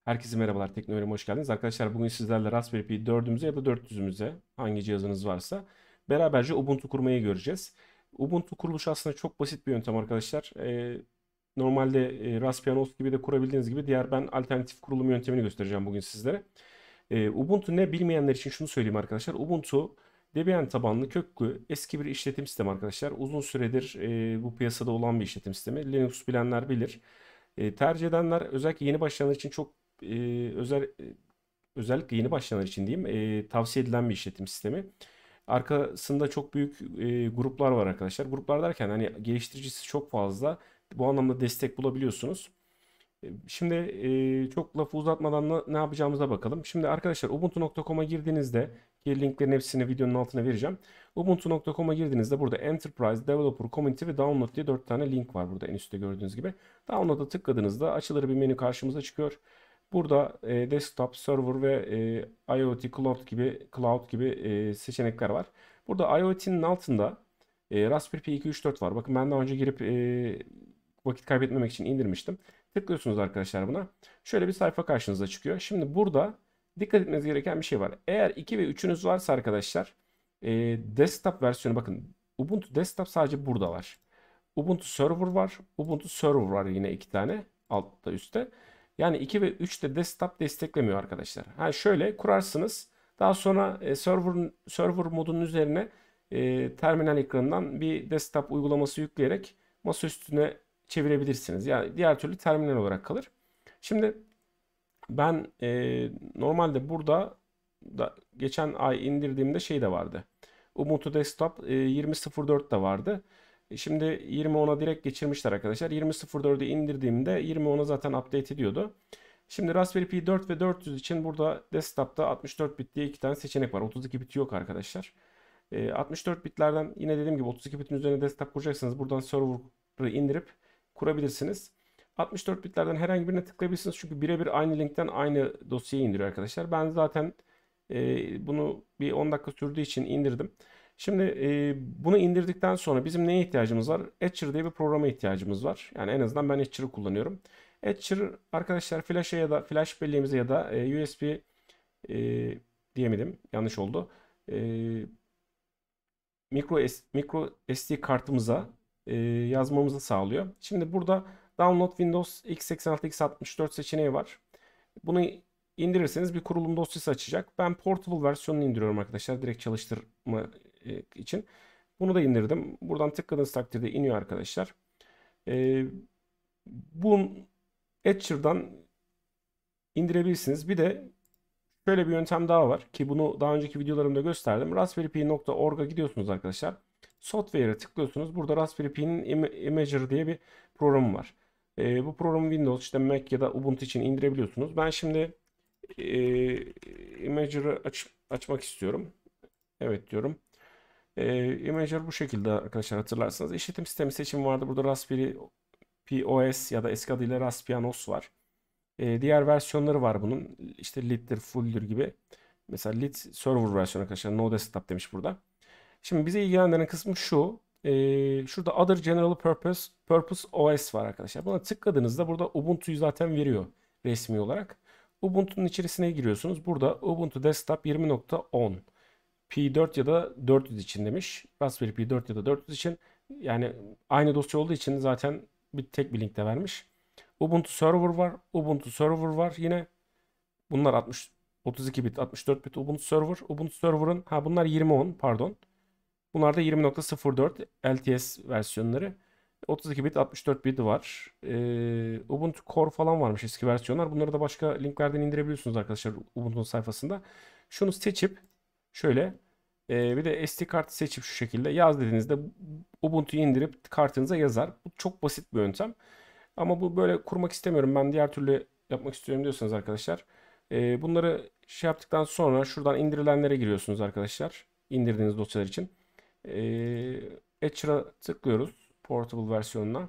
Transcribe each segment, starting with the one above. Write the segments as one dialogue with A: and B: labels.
A: Herkese merhabalar, Teknoöğren'e hoş geldiniz. Arkadaşlar bugün sizlerle Raspberry Pi 4'ümüze ya da 400'ümüze hangi cihazınız varsa beraberce Ubuntu kurmayı göreceğiz. Ubuntu kuruluşu aslında çok basit bir yöntem arkadaşlar. Normalde Raspbian OS gibi de kurabildiğiniz gibi ben alternatif kurulum yöntemini göstereceğim bugün sizlere. Ubuntu ne bilmeyenler için şunu söyleyeyim arkadaşlar. Ubuntu Debian tabanlı köklü eski bir işletim sistemi arkadaşlar. Uzun süredir bu piyasada olan bir işletim sistemi. Linux bilenler bilir. Tercih edenler özellikle yeni başlayanlar için çok özellikle yeni başlayanlar için diyeyim tavsiye edilen bir işletim sistemi. Arkasında çok büyük gruplar var arkadaşlar. Gruplar derken hani geliştiricisi çok fazla. Bu anlamda destek bulabiliyorsunuz. Şimdi çok lafı uzatmadan ne yapacağımıza bakalım. Şimdi arkadaşlar ubuntu.com'a girdiğinizde ki linklerin hepsini videonun altına vereceğim. Ubuntu.com'a girdiğinizde burada Enterprise, Developer, Community ve Download diye 4 tane link var burada en üstte gördüğünüz gibi. Download'a tıkladığınızda açılır bir menü karşımıza çıkıyor. Burada desktop, server ve IoT, cloud gibi seçenekler var. Burada IoT'nin altında Raspberry Pi 234 var. Bakın ben daha önce girip vakit kaybetmemek için indirmiştim. Tıklıyorsunuz arkadaşlar buna. Şöyle bir sayfa karşınıza çıkıyor. Şimdi burada dikkat etmeniz gereken bir şey var. Eğer 2 ve 3'ünüz varsa arkadaşlar desktop versiyonu bakın. Ubuntu desktop sadece burada var. Ubuntu server var. Ubuntu server var yine iki tane altta üstte. Yani 2 ve 3 de desktop desteklemiyor arkadaşlar. Ha şöyle kurarsınız. Daha sonra server modunun üzerine terminal ekranından bir desktop uygulaması yükleyerek masa üstüne çevirebilirsiniz. Yani diğer türlü terminal olarak kalır. Şimdi ben normalde burada geçen ay indirdiğimde şey de vardı. Ubuntu Desktop 20.04 de vardı. Şimdi 20.10'a direkt geçirmişler arkadaşlar. 20.04'ü indirdiğimde 20.10'a zaten update ediyordu. Şimdi Raspberry Pi 4 ve 400 için burada desktop'ta 64 bit diye iki tane seçenek var. 32 bit yok arkadaşlar. 64 bitlerden yine dediğim gibi 32 bitin üzerine desktop kuracaksınız. Buradan server'ı indirip kurabilirsiniz. 64 bitlerden herhangi birine tıklayabilirsiniz. Çünkü birebir aynı linkten aynı dosyayı indiriyor arkadaşlar. Ben zaten bunu bir 10 dakika sürdüğü için indirdim. Şimdi bunu indirdikten sonra bizim neye ihtiyacımız var? Etcher diye bir programa ihtiyacımız var. Yani en azından ben Etcher'ı kullanıyorum. Etcher arkadaşlar flash'a ya da flash belleğimize ya da USB diyemedim. Yanlış oldu. E, micro SD kartımıza yazmamızı sağlıyor. Şimdi burada Download Windows x86 x64 seçeneği var. Bunu indirirseniz bir kurulum dosyası açacak. Ben Portable versiyonunu indiriyorum arkadaşlar. Direkt çalıştırma için. Bunu da indirdim. Buradan tıkladığınız takdirde iniyor arkadaşlar. E, bu Etcher'dan indirebilirsiniz. Bir de şöyle bir yöntem daha var ki bunu daha önceki videolarımda gösterdim. Raspberrypi.org'a gidiyorsunuz arkadaşlar. Software'e tıklıyorsunuz. Burada Raspberry Pi'nin Imager diye bir programı var. Bu programı Windows, işte Mac ya da Ubuntu için indirebiliyorsunuz. Ben şimdi Imager'ı açmak istiyorum. Evet diyorum. Imager bu şekilde arkadaşlar hatırlarsanız. İşletim sistemi seçimi vardı. Burada Raspberry Pi OS ya da eski adıyla Raspbian OS var. Diğer versiyonları var bunun. İşte Lid'dir, Full'dir gibi. Mesela Lid Server versiyonu arkadaşlar. No Desktop demiş burada. Şimdi bize ilgilendiren kısmı şu. Şurada Other General Purpose OS var arkadaşlar. Buna tıkladığınızda burada Ubuntu'yu zaten veriyor resmi olarak. Ubuntu'nun içerisine giriyorsunuz. Burada Ubuntu Desktop 20.10 P4 ya da 400 için demiş. Raspberry Pi 4 ya da 400 için. Yani aynı dosya olduğu için zaten tek bir linkte vermiş. Ubuntu Server var. Ubuntu Server var. Yine bunlar 32 bit, 64 bit Ubuntu Server. Ubuntu Server'ın bunlar 20.10 pardon. Bunlar da 20.04 LTS versiyonları. 32 bit, 64 bit var. Ubuntu Core falan varmış eski versiyonlar. Bunları da başka linklerden indirebiliyorsunuz arkadaşlar Ubuntu'nun sayfasında. Şunu seçip şöyle bir de SD kartı seçip şu şekilde yaz dediğinizde Ubuntu'yu indirip kartınıza yazar. Bu çok basit bir yöntem. Ama bu böyle kurmak istemiyorum. Ben diğer türlü yapmak istiyorum diyorsanız arkadaşlar. Bunları şey yaptıktan sonra şuradan indirilenlere giriyorsunuz arkadaşlar. İndirdiğiniz dosyalar için. Etcher'a tıklıyoruz. Portable versiyonuna.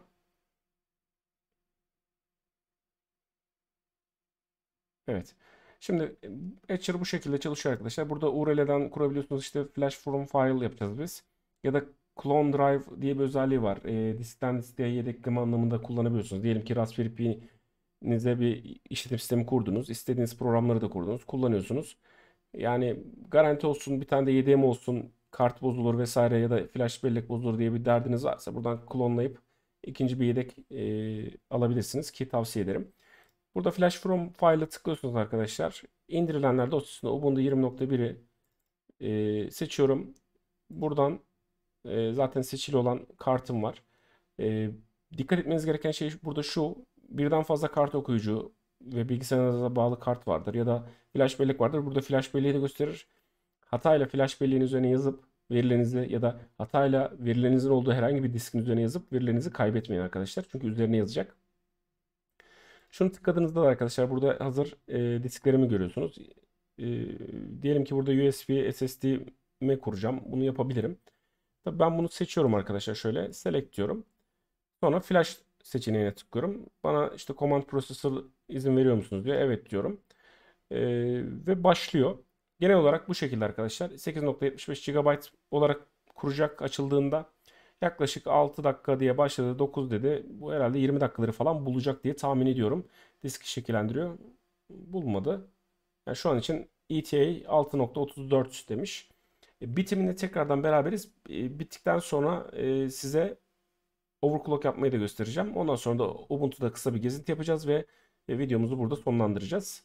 A: Evet. Şimdi Etcher bu şekilde çalışıyor arkadaşlar. Burada URL'den kurabiliyorsunuz. İşte flash from file yapacağız biz. Ya da clone drive diye bir özelliği var. Diskten diske yedekleme anlamında kullanabiliyorsunuz. Diyelim ki Raspberry Pi Kendinize bir işletim sistemi kurdunuz. İstediğiniz programları da kurdunuz. Kullanıyorsunuz. Yani garanti olsun, bir tane de yedeğim olsun, kart bozulur vesaire ya da flash bellek bozulur diye bir derdiniz varsa buradan klonlayıp ikinci bir yedek alabilirsiniz ki tavsiye ederim. Burada Flash From File'a tıklıyorsunuz arkadaşlar. İndirilenler dosyasında Ubuntu 20.1'i seçiyorum. Buradan zaten seçili olan kartım var. E, Dikkat etmeniz gereken şey burada şu. Birden fazla kart okuyucu ve bilgisayarınıza bağlı kart vardır ya da flash bellek vardır. Burada flash belleği de gösterir. Hatayla flash belleğin üzerine yazıp verilerinizi ya da hatayla verilerinizin olduğu herhangi bir diskin üzerine yazıp verilerinizi kaybetmeyin arkadaşlar. Çünkü üzerine yazacak. Şunu tıkladığınızda da arkadaşlar burada hazır disklerimi görüyorsunuz. Diyelim ki burada USB SSD'mi kuracağım. Bunu yapabilirim. Tabii ben bunu seçiyorum arkadaşlar. Şöyle select diyorum. Sonra flash seçeneğine tıklıyorum. Bana işte command processor izin veriyor musunuz diyor. Evet diyorum. Ee, Ve başlıyor. Genel olarak bu şekilde arkadaşlar. 8.75 GB olarak kuracak açıldığında yaklaşık 6 dakika diye başladı. 9 dedi. Bu herhalde 20 dakikaları falan bulacak diye tahmin ediyorum. Diski şekillendiriyor. Bulmadı. Yani şu an için ETA 6.34 demiş. Bitiminde tekrardan beraberiz. Bittikten sonra size overclock yapmayı da göstereceğim. Ondan sonra da Ubuntu'da kısa bir gezinti yapacağız ve videomuzu burada sonlandıracağız.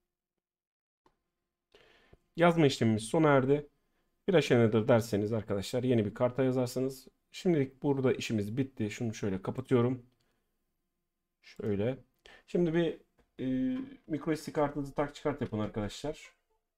A: Yazma işlemimiz sona erdi. Bir aşamadır derseniz arkadaşlar yeni bir karta yazarsınız. Şimdilik burada işimiz bitti. Şunu şöyle kapatıyorum. Şöyle. Şimdi bir micro SD kartınızı tak çıkart yapın arkadaşlar.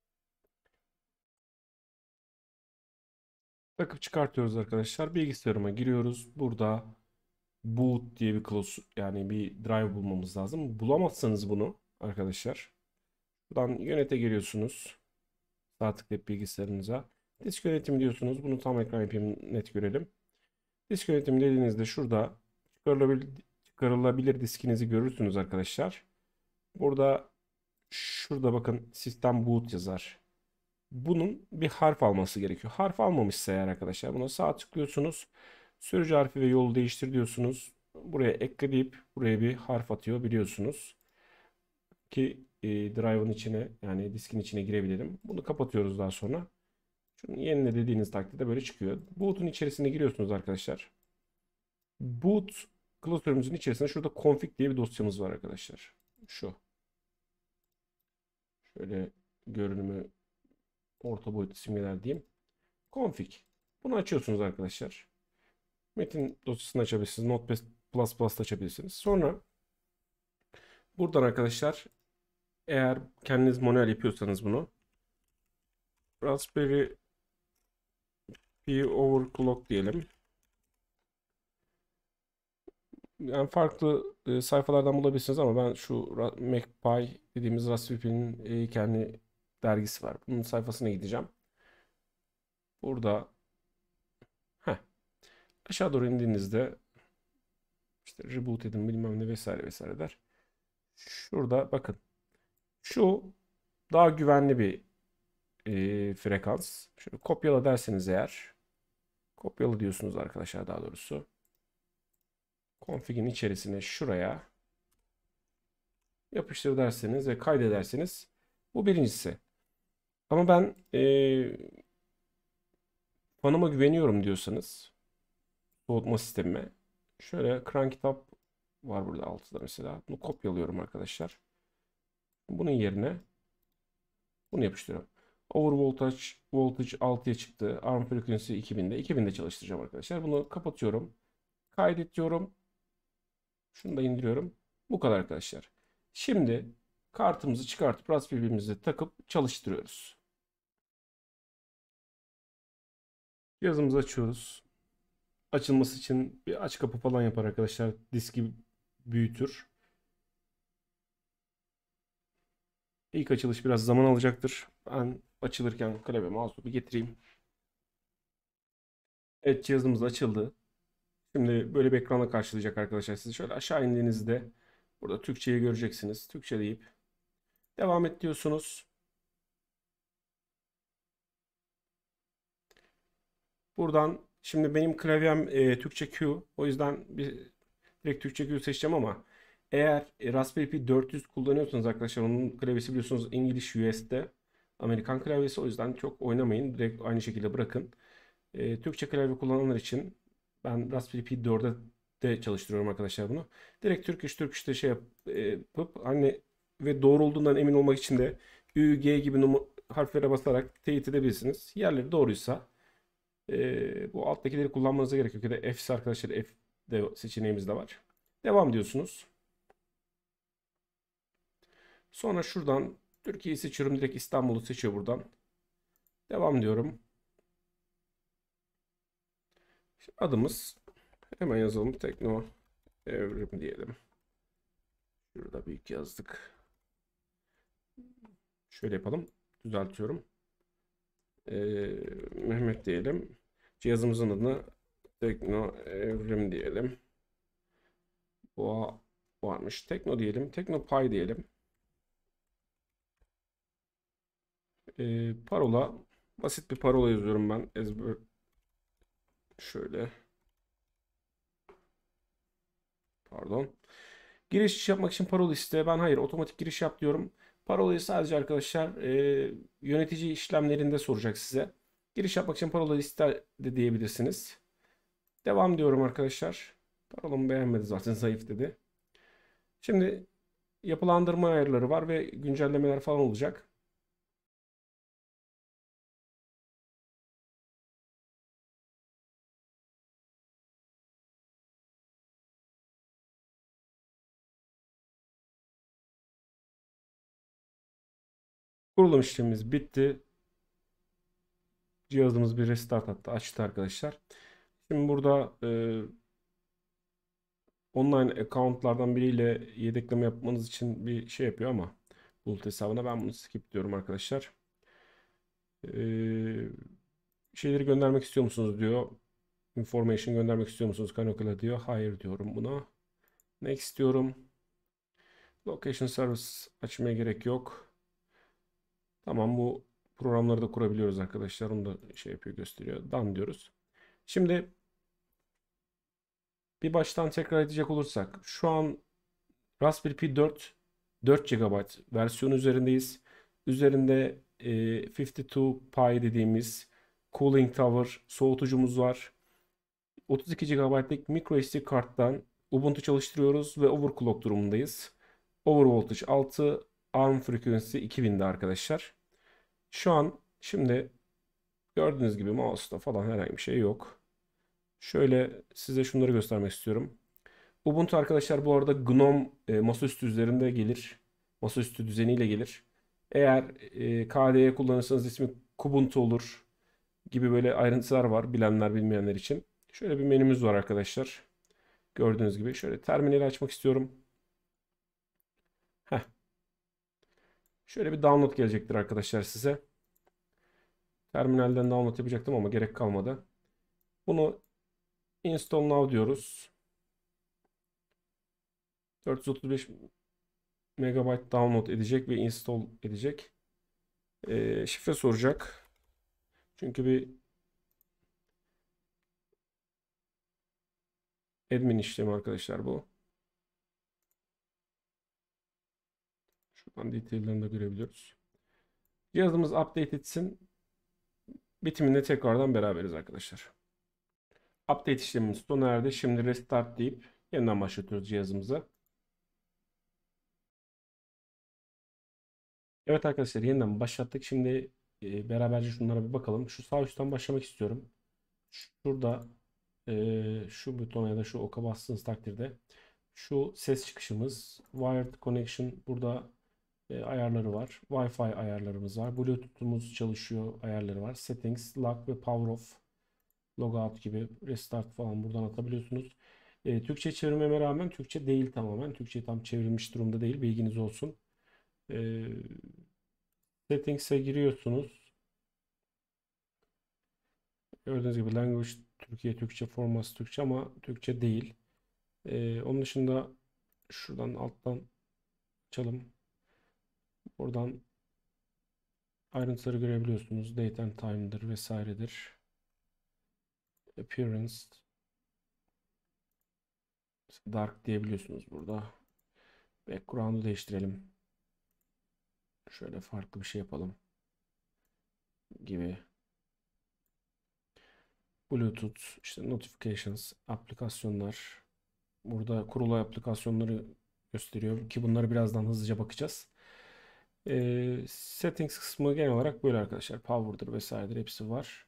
A: Takıp çıkartıyoruz arkadaşlar. Bilgisayarıma giriyoruz. Burada boot diye bir clause yani bir drive bulmamız lazım. Bulamazsanız bunu arkadaşlar. Buradan yönete geliyorsunuz. Sağ tıklayıp bilgisayarınıza. Disk yönetimi diyorsunuz. Bunu tam ekran yapayım net görelim. Disk yönetimi dediğinizde şurada çıkarılabilir diskinizi görürsünüz arkadaşlar. Burada şurada bakın sistem boot yazar. Bunun bir harf alması gerekiyor. Harf almamışsa eğer arkadaşlar buna sağ tıklıyorsunuz. Sürücü harfi ve yolu değiştir diyorsunuz. Buraya ekle deyip buraya bir harf atıyor biliyorsunuz. Ki drive'ın içine yani diskin içine girebilirim. Bunu kapatıyoruz daha sonra. Şunu yenile dediğiniz takdirde böyle çıkıyor. Boot'un içerisine giriyorsunuz arkadaşlar. Boot klasörümüzün içerisinde şurada config diye bir dosyamız var arkadaşlar. Şu. Şöyle görünümü orta boyutlu simgeler diyeyim. Config. Bunu açıyorsunuz arkadaşlar. Metin dosyasını açabilirsiniz. Notepad++ açabilirsiniz. Sonra buradan arkadaşlar eğer kendiniz manuel yapıyorsanız bunu Raspberry Pi overclock diyelim. Yani farklı sayfalardan bulabilirsiniz ama ben şu MacPy dediğimiz Raspberry Pi'nin kendi dergisi var. Bunun sayfasına gideceğim. Burada heh, aşağı doğru indiğinizde işte reboot edin bilmem ne vesaire vesaire der. Şurada bakın. Şu daha güvenli bir frekans. Şöyle kopyala derseniz eğer. Kopyala diyorsunuz arkadaşlar daha doğrusu. Config'in içerisine şuraya yapıştır derseniz ve kaydederseniz bu birincisi. Ama ben fanıma güveniyorum diyorsanız soğutma sistemime şöyle crank var burada altıda mesela. Bunu kopyalıyorum arkadaşlar. Bunun yerine bunu yapıştırıyorum. Voltage 6'ya çıktı. Arm frequency 2000'de. 2000'de çalıştıracağım arkadaşlar. Bunu kapatıyorum. Kaydet diyorum. Şunu da indiriyorum. Bu kadar arkadaşlar. Şimdi kartımızı çıkartıp Raspberry'mizi takıp çalıştırıyoruz. Cihazımızı açıyoruz. Açılması için bir aç kapı falan yapar arkadaşlar. Diski büyütür. İlk açılış biraz zaman alacaktır. Ben açılırken klavye mouse'u bir getireyim. Evet cihazımız açıldı. Şimdi böyle bir ekranla karşılayacak arkadaşlar. Siz şöyle aşağı indiğinizde burada Türkçeyi göreceksiniz. Türkçe deyip devam et diyorsunuz. Buradan şimdi benim klavyem Türkçe Q. O yüzden direkt Türkçe Q seçeceğim ama Eğer Raspberry Pi 400 kullanıyorsanız arkadaşlar, onun klavyesi biliyorsunuz İngiliz US'de. Amerikan klavyesi, o yüzden çok oynamayın. Direkt aynı şekilde bırakın. Türkçe klavye kullananlar için ben Raspberry Pi 4'e de çalıştırıyorum arkadaşlar bunu. Direkt Türk işte yapıp hani ve doğru olduğundan emin olmak için de Ü, G gibi harflere basarak teyit edebilirsiniz. Yerleri doğruysa bu alttakileri kullanmanıza gerek yok. Ya da F ise arkadaşlar F de seçeneğimiz de var. Devam diyorsunuz. Sonra şuradan Türkiye'yi seçiyorum. Direkt İstanbul'u seçiyor buradan. Devam diyorum. Adımız hemen yazalım. Tekno Evrim diyelim. Şurada büyük yazdık. Şöyle yapalım. Düzeltiyorum. Mehmet diyelim. Cihazımızın adına Tekno Evrim diyelim. Boğa varmış. Tekno diyelim. Tekno Pay diyelim. Parola. Basit bir parola yazıyorum ben. Ezber. Şöyle. Pardon. Giriş yapmak için parola iste. Ben hayır, otomatik giriş yap diyorum. Parolayı sadece arkadaşlar yönetici işlemlerinde soracak size. Giriş yapmak için parola iste de diyebilirsiniz. Devam diyorum arkadaşlar. Parolamı beğenmedi zaten, zayıf dedi. Şimdi yapılandırma ayarları var ve güncellemeler falan olacak. Kurulum işlemimiz bitti. Cihazımız bir restart attı, açtı arkadaşlar. Şimdi burada online accountlardan biriyle yedekleme yapmanız için bir şey yapıyor ama bulut hesabına ben bunu skip diyorum arkadaşlar. Ee, şeyleri göndermek istiyor musunuz diyor. Information göndermek istiyor musunuz Kanokala diyor. Hayır diyorum buna. Next diyorum. Location service açmaya gerek yok. Tamam, bu programları da kurabiliyoruz arkadaşlar. Onu da şey yapıyor, gösteriyor. Done diyoruz. Şimdi bir baştan tekrar edecek olursak. Şu an Raspberry Pi 4 4 GB versiyonu üzerindeyiz. Üzerinde 52 Pi dediğimiz cooling tower soğutucumuz var. 32 GB'lık microSD karttan Ubuntu çalıştırıyoruz ve overclock durumundayız. Overvoltage 6, ARM frequency 2000'de arkadaşlar. Şu an şimdi gördüğünüz gibi mouse'da falan herhangi bir şey yok. Şöyle size şunları göstermek istiyorum. Ubuntu arkadaşlar bu arada GNOME masaüstü üzerinde gelir. Masaüstü düzeniyle gelir. Eğer KDE kullanırsanız ismi Kubuntu olur gibi böyle ayrıntılar var bilenler bilmeyenler için. Şöyle bir menümüz var arkadaşlar. Gördüğünüz gibi şöyle terminali açmak istiyorum. Heh. Şöyle bir download gelecektir arkadaşlar size. Terminalden download yapacaktım ama gerek kalmadı. Bunu install now diyoruz. 435 MB download edecek ve install edecek. Şifre soracak. Çünkü bir admin işlemi arkadaşlar bu. Şuradan detail'lerini de görebiliyoruz. Cihazımız update etsin. Bitiminde tekrardan beraberiz arkadaşlar. Update işlemimiz sona erdi. Şimdi restart deyip yeniden başlatıyoruz cihazımızı. Evet arkadaşlar, yeniden başlattık. Şimdi beraberce şunlara bir bakalım. Şu sağ üstten başlamak istiyorum. Şurada şu butona ya da şu oka bastığınız takdirde şu ses çıkışımız, wired connection, burada ayarları var. Wi-Fi ayarlarımız var. Bluetooth'umuz çalışıyor, ayarları var. Settings, lock ve power off, logout gibi, restart falan buradan atabiliyorsunuz. Türkçe çevirmeme rağmen Türkçe değil tamamen. Türkçe tam çevrilmiş durumda değil. Bilginiz olsun. E, Settings'e giriyorsunuz. Gördüğünüz gibi language Türkiye Türkçe, forması Türkçe ama Türkçe değil. Onun dışında şuradan alttan açalım. Buradan ayrıntıları görebiliyorsunuz. Date and time'dır vesairedir. Appearance, dark diyebiliyorsunuz burada. Background'u değiştirelim. Şöyle farklı bir şey yapalım gibi. Bluetooth, işte notifications, aplikasyonlar. Burada kurulu aplikasyonları gösteriyor ki bunları birazdan hızlıca bakacağız. Settings kısmı genel olarak böyle arkadaşlar. Power'dır vesairedir hepsi var.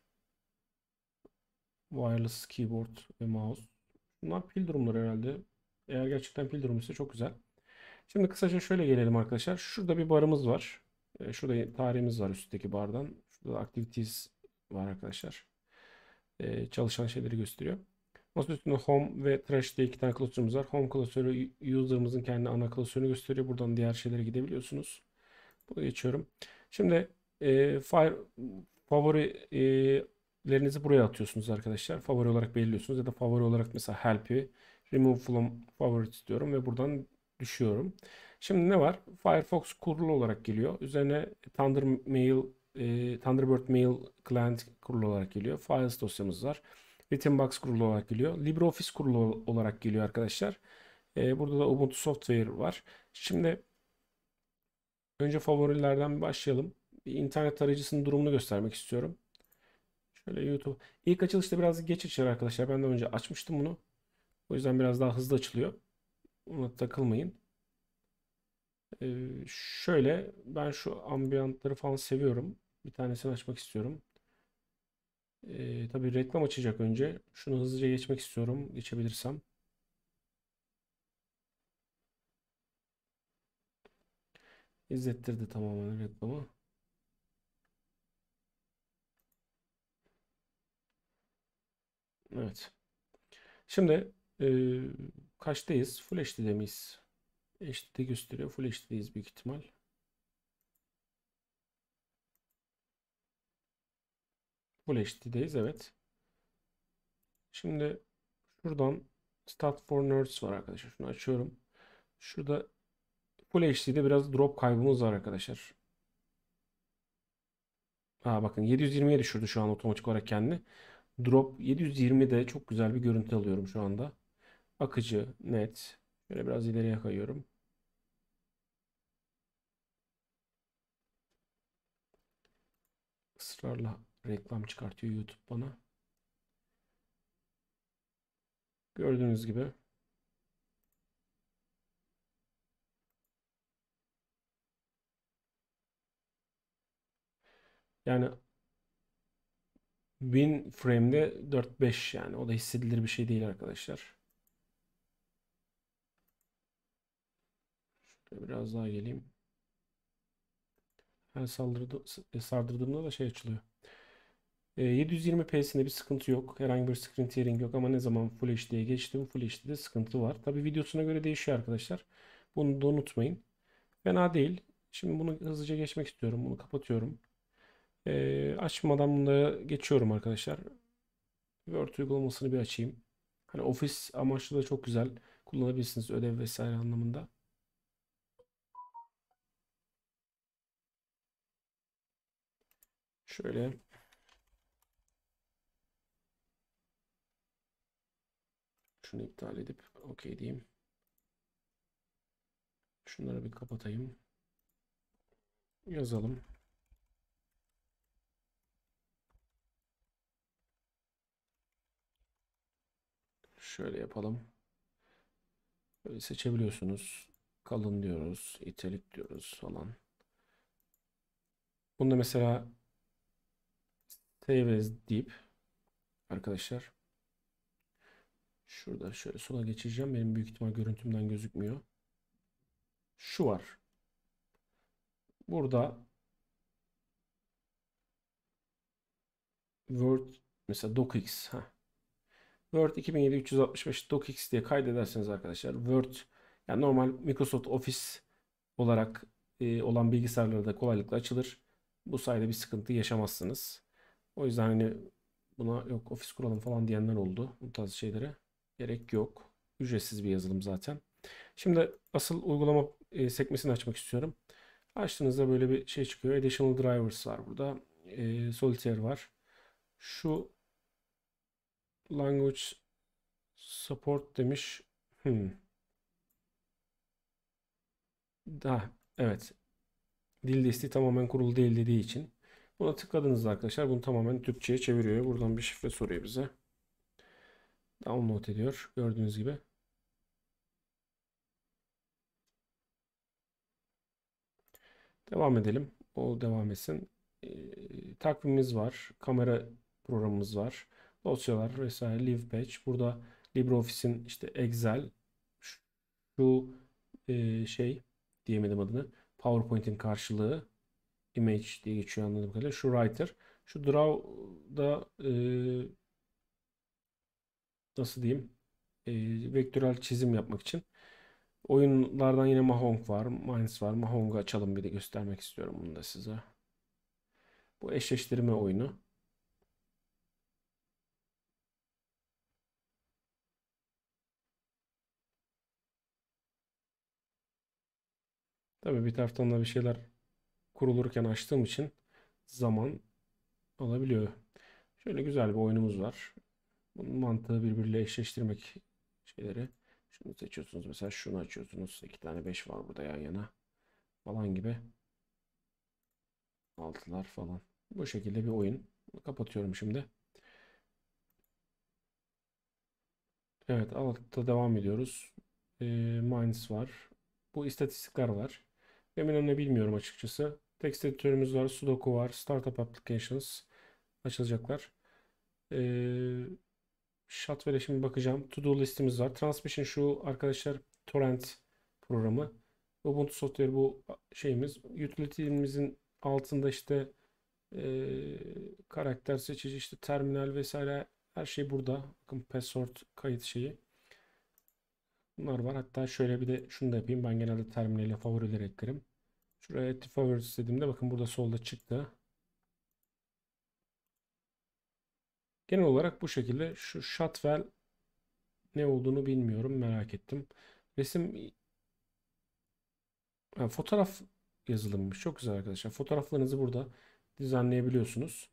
A: Wireless keyboard ve mouse. Bunlar pil durumları herhalde. Eğer gerçekten pil durumu ise çok güzel. Şimdi kısaca şöyle gelelim arkadaşlar. Şurada bir barımız var. Şurada tarihimiz var üstteki bardan. Şurada da activities var arkadaşlar. Çalışan şeyleri gösteriyor. Masa üstünde Home ve Trash diye iki tane klasörümüz var. Home klasörü user'ımızın kendi ana klasörünü gösteriyor. Buradan diğer şeylere gidebiliyorsunuz. Bunu geçiyorum. Şimdi fire favorilerinizi buraya atıyorsunuz arkadaşlar. Favori olarak belirliyorsunuz ya da favori olarak mesela Help'i remove from favorites diyorum ve buradan düşüyorum. Şimdi ne var? Firefox kurulu olarak geliyor. Üzerine Thunderbird Mail Client kurulu olarak geliyor. Files dosyamız var. Rhythmbox kurulu olarak geliyor. LibreOffice kurulu olarak geliyor arkadaşlar. Burada da Ubuntu Software var. Şimdi önce favorilerden bir başlayalım. Bir internet tarayıcısının durumunu göstermek istiyorum. Şöyle YouTube. İlk açılışta biraz geç açılır arkadaşlar. Ben de önce açmıştım bunu. O yüzden biraz daha hızlı açılıyor. Ona takılmayın. Şöyle ben şu ambiyantları falan seviyorum. Bir tanesini açmak istiyorum. Tabii reklam açacak önce. Şunu hızlıca geçmek istiyorum. Geçebilirsem. İzlettirdi tamamen reklamı. Evet. Şimdi kaçtayız? Full HD'de miyiz? HD'de gösteriyor. Full HD'deyiz büyük ihtimal. Full HD'deyiz evet. Şimdi şuradan Start for Nerds var arkadaşlar. Şunu açıyorum. Şurada Full HD'de biraz drop kaybımız var arkadaşlar. Ha bakın 720'ye düşürdü şu an otomatik olarak kendini. Drop 720'de çok güzel bir görüntü alıyorum şu anda. Akıcı, net. Şöyle biraz ileriye kayıyorum. Israrla reklam çıkartıyor YouTube bana. Gördüğünüz gibi. Yani 1000 frame'de 4-5 yani. O da hissedilir bir şey değil arkadaşlar. Şöyle biraz daha geleyim. Her sardırdığımda da şey açılıyor. 720p'sinde bir sıkıntı yok. Herhangi bir screen tearing yok ama ne zaman Full HD'ye geçtim Full HD'de sıkıntı var. Tabi videosuna göre değişiyor arkadaşlar. Bunu da unutmayın. Fena değil. Şimdi bunu hızlıca geçmek istiyorum. Bunu kapatıyorum. Açmadan bunları geçiyorum arkadaşlar. Word uygulamasını bir açayım. Hani ofis amaçlı da çok güzel kullanabilirsiniz ödev vesaire anlamında. Şöyle şunu iptal edip OK diyeyim. Şunları bir kapatayım. Yazalım. Şöyle yapalım. Böyle seçebiliyorsunuz. Kalın diyoruz, italik diyoruz falan. Bunda mesela save as deyip arkadaşlar şurada şöyle sola geçeceğim. Benim büyük ihtimal görüntümden gözükmüyor. Şu var. Burada Word mesela docx. Word 27365 docx diye kaydederseniz arkadaşlar Word yani normal Microsoft Office olarak olan bilgisayarlarda kolaylıkla açılır. Bu sayede bir sıkıntı yaşamazsınız. O yüzden hani buna yok ofis kuralım falan diyenler oldu. Bu tarz şeylere gerek yok. Ücretsiz bir yazılım zaten. Şimdi asıl uygulama sekmesini açmak istiyorum. Açtığınızda böyle bir şey çıkıyor. Additional drivers var burada. Solitaire var. Şu language support demiş. Hmm. daha evet, dil desteği tamamen kurulu değil dediği için buna tıkladığınızda arkadaşlar bunu tamamen Türkçe'ye çeviriyor. Buradan bir şifre soruyor bize. Download ediyor gördüğünüz gibi. Devam edelim. O devam etsin. Takvimimiz var. Kamera programımız var. Dosyalar vesaire. Live Page. Burada LibreOffice'in işte Excel, şu şey diyemedim adını. PowerPoint'in karşılığı Image diye geçiyor anladığım kadarıyla. Şu Writer. Şu Draw'da nasıl diyeyim? Vektörel çizim yapmak için. Oyunlardan yine Mahjong var. Mines var. Mahjong'u açalım bir de göstermek istiyorum bunu da size. Bu eşleştirme oyunu. Tabii bir taraftan da bir şeyler kurulurken açtığım için zaman alabiliyor. Şöyle güzel bir oyunumuz var. Bunun mantığı birbiriyle eşleştirmek şeyleri. Şunu seçiyorsunuz mesela şunu açıyorsunuz. İki tane 5 var burada yan yana falan gibi. Altılar falan. Bu şekilde bir oyun. Kapatıyorum şimdi. Evet altta devam ediyoruz. Mines var. Bu istatistikler var. Emin ne bilmiyorum açıkçası. Text editörümüz var. Sudoku var. Startup Applications açılacaklar. Ee, Shotwell'e şimdi bakacağım. To-do listemiz var. Transmission şu arkadaşlar torrent programı. Ubuntu Software bu şeyimiz. Utility'mizin altında işte karakter seçici işte terminal vesaire her şey burada. Bakın password kayıt şeyi. Bunlar var. Hatta şöyle bir de şunu da yapayım. Ben genelde terminale favorileri eklerim. Şuraya Active Favorites dediğimde bakın burada solda çıktı. Genel olarak bu şekilde. Şu Shotwell ne olduğunu bilmiyorum. Merak ettim. Resim fotoğraf yazılımıymış. Çok güzel arkadaşlar. Fotoğraflarınızı burada düzenleyebiliyorsunuz.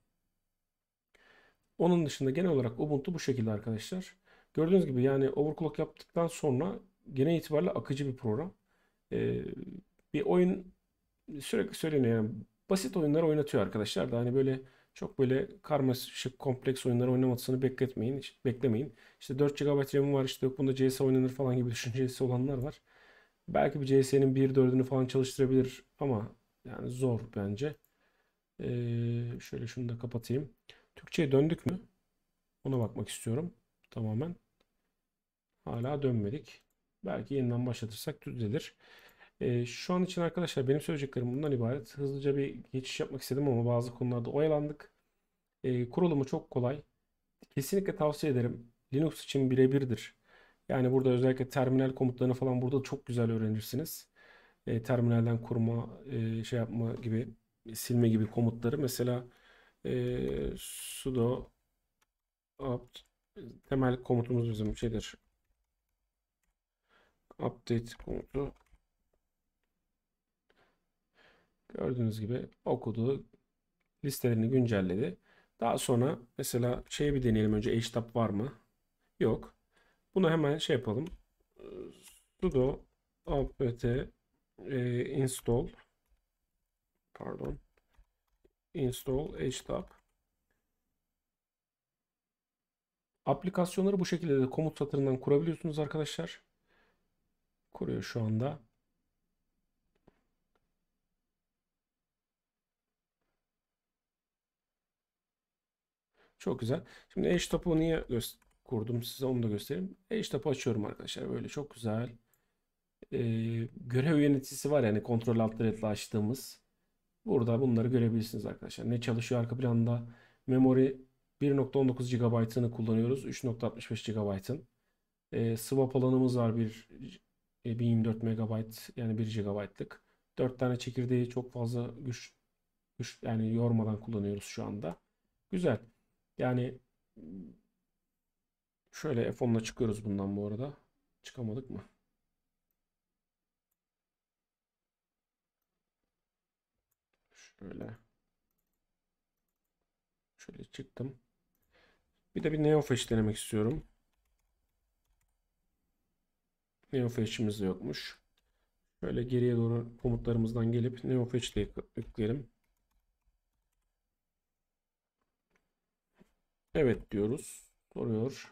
A: Onun dışında genel olarak Ubuntu bu şekilde arkadaşlar. Gördüğünüz gibi yani overclock yaptıktan sonra genel itibariyle akıcı bir program. Ee, Bir oyun sürekli söyleniyor yani basit oyunlar oynatıyor arkadaşlar da hani böyle çok böyle karmaşık kompleks oyunlar oynamasını bekletmeyin, beklemeyin. İşte 4 GB RAM'im var işte yok bunda CS oynanır falan gibi düşüncesi olanlar var. Belki bir CS'nin 1/4'ünü falan çalıştırabilir ama yani zor bence. Şöyle şunu da kapatayım. Türkçe'ye döndük mü? Ona bakmak istiyorum. Tamamen. Hala dönmedik. Belki yeniden başlatırsak düzelir. Şu an için arkadaşlar benim söyleyeceklerim bundan ibaret. Hızlıca bir geçiş yapmak istedim ama bazı konularda oyalandık. Kurulumu çok kolay. Kesinlikle tavsiye ederim. Linux için birebirdir. Yani burada özellikle terminal komutlarını falan burada çok güzel öğrenirsiniz. Terminalden kurma, şey yapma gibi, silme gibi komutları. Mesela sudo apt temel komutumuz bizim şeydir. Update komutu. Gördüğünüz gibi okudu, listelerini güncelledi. Daha sonra mesela şey bir deneyelim önce HTAP var mı? Yok. Bunu hemen şey yapalım. Ee, Sudo apt install pardon install htap. Aplikasyonları bu şekilde de komut satırından kurabiliyorsunuz arkadaşlar. Kuruyor şu anda. Çok güzel. Şimdi htap'ı niye kurdum size onu da göstereyim. Htap'ı açıyorum arkadaşlar. Böyle çok güzel. Görev yöneticisi var yani kontrol alt diretle açtığımız. Burada bunları görebilirsiniz arkadaşlar. Ne çalışıyor arka planda? Memory 1.19 GB'ını kullanıyoruz. 3.65 GB'ın. Swap alanımız var 1024 MB yani 1 GB'lık. 4 tane çekirdeği çok fazla güç yani yormadan kullanıyoruz şu anda. Güzel. Yani şöyle F10'la çıkıyoruz bundan bu arada. Çıkamadık mı? Şöyle. Şöyle çıktım. Bir de bir NeoFlash denemek istiyorum. NeoFlash'imiz de yokmuş. Şöyle geriye doğru komutlarımızdan gelip NeoFetch ile yükleyelim. Evet diyoruz. Soruyor.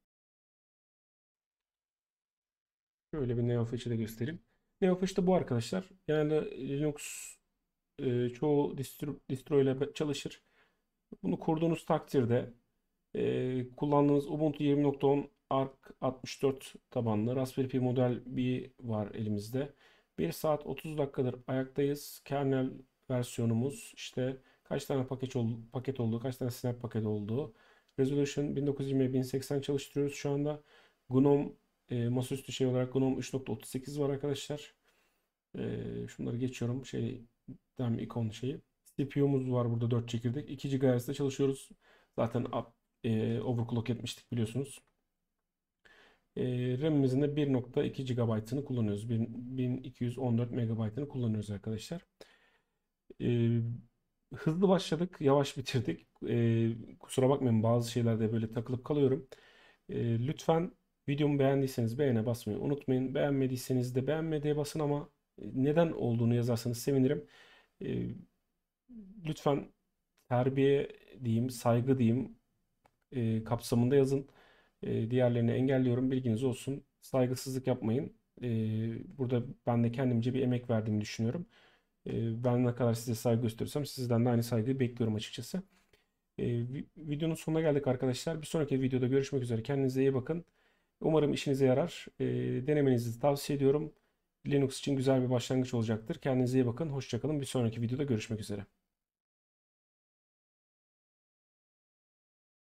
A: Şöyle bir NeoFetch'i de göstereyim. NeoFetch de bu arkadaşlar. Genelde Linux çoğu distro ile çalışır. Bunu kurduğunuz takdirde kullandığınız Ubuntu 20.10 Arc 64 tabanlı Raspberry Pi Model B var elimizde. 1 saat 30 dakikadır ayaktayız. Kernel versiyonumuz işte kaç tane paket olduğu, kaç tane snap paket olduğu. Resolution 1920 1080 çalıştırıyoruz şu anda. GNOME masaüstü şey olarak GNOME 3.38 var arkadaşlar. Şunları geçiyorum. Dem ikon şeyi. CPU'muz var burada 4 çekirdek. 2 GHz'de çalışıyoruz. Zaten overclock etmiştik biliyorsunuz. RAM'imizin de 1.2 GB'ını kullanıyoruz. 1214 MB'ını kullanıyoruz arkadaşlar. Ee, Hızlı başladık, yavaş bitirdik. Kusura bakmayın bazı şeylerde böyle takılıp kalıyorum. Lütfen videomu beğendiyseniz beğene basmayı unutmayın. Beğenmediyseniz de beğenmediye basın ama neden olduğunu yazarsanız sevinirim. Ee, Lütfen terbiye diyeyim, saygı diyeyim kapsamında yazın. Diğerlerini engelliyorum. Bilginiz olsun. Saygısızlık yapmayın. Burada ben de kendimce bir emek verdiğimi düşünüyorum. Ben ne kadar size saygı gösteriyorsam sizden de aynı saygıyı bekliyorum açıkçası. Videonun sonuna geldik arkadaşlar. Bir sonraki videoda görüşmek üzere. Kendinize iyi bakın. Umarım işinize yarar. Denemenizi tavsiye ediyorum. Linux için güzel bir başlangıç olacaktır. Kendinize iyi bakın. Hoşça kalın. Bir sonraki videoda görüşmek üzere.